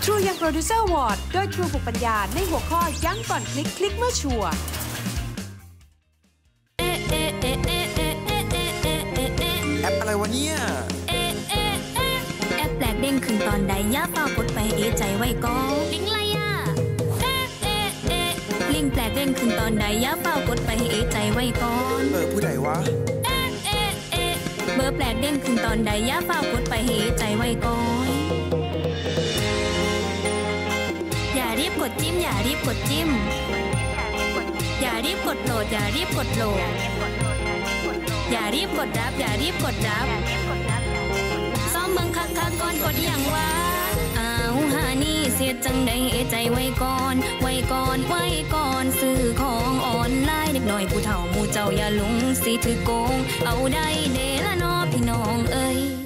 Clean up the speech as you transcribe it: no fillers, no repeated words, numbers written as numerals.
True Young Producer Award โดย True บุกปัญญาในหัวข้อยั้งก่อนคลิกคลิกเมื่อชัวร์แอปอะไรวะเนี่ยแอปแปลกเด้งขึ้นตอนใดย่าเฝ้ากดไปเอใจไว้ก่อนลิงไรอ่ะลิงแปลกเด้งขึ้นตอนใดย่าเฝ้ากดไปเอใจไว้ก่อนผู้ใดวะเบอร์แปลกเด้งขึ้นตอนใดย่าเฝ้ากดไปเอใจไว้ก่อนอย่ารีบกดจิ้มอย่ารีบกดจิ้มอย่ารีบกดโหลดอย่ารีบกดโหลดอย่ารีบกดรับอย่ารีบกดรับซ้อมเบิ่งคักๆก่อนกดอย่างว่าหานี่เสียจังใดเอใจไว้ก่อนไว้ก่อนไว้ก่อนซื้อของออนไลน์เด็กน้อยผู้เฒ่าหมู่เจ้าอย่าหลงสิถือโกงเอาได้เด้ละน้อพี่น้องเอ้ย